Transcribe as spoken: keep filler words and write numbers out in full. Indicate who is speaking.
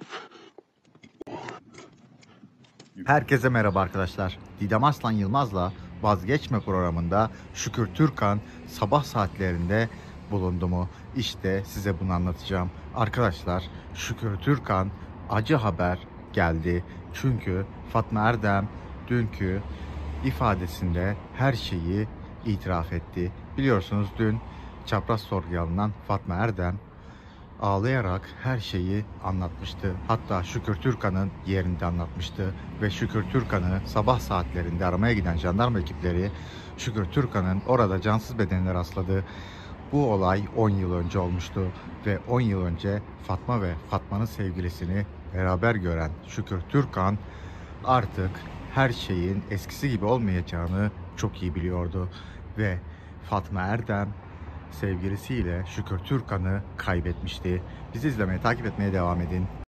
Speaker 1: Herkese merhaba arkadaşlar. Didem Aslan Yılmaz'la Vazgeçme programında Şükür Türkan sabah saatlerinde bulundu mu? İşte size bunu anlatacağım. Arkadaşlar, Şükür Türkan acı haber geldi. Çünkü Fatma Erdem dünkü ifadesinde her şeyi itiraf etti. Biliyorsunuz dün çapraz sorguya alınan Fatma Erdem ağlayarak her şeyi anlatmıştı. Hatta Şükür Türkan'ın yerinde anlatmıştı ve Şükür Türkan'ı sabah saatlerinde aramaya giden jandarma ekipleri Şükür Türkan'ın orada cansız bedenine rastladı. Bu olay on yıl önce olmuştu ve on yıl önce Fatma ve Fatma'nın sevgilisini beraber gören Şükür Türkan artık her şeyin eskisi gibi olmayacağını çok iyi biliyordu ve Fatma Erdem sevgilisiyle Şükür Türkan'ı kaybetmişti. Bizi izlemeye, takip etmeye devam edin.